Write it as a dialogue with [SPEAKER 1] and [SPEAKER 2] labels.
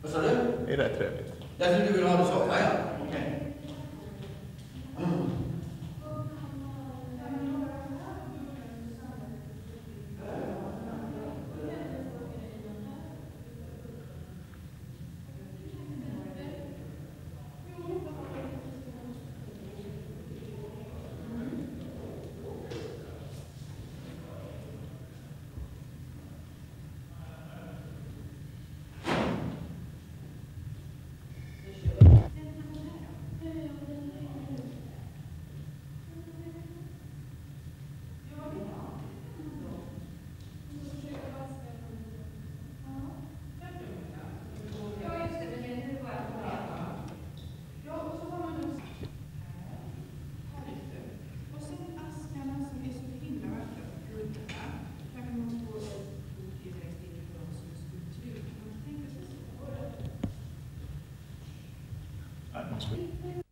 [SPEAKER 1] Vad sa du?
[SPEAKER 2] Det är rätt trevligt.
[SPEAKER 1] Jag tror du vill ha det så. Ja, ja. Okej.
[SPEAKER 2] Nej, man ska...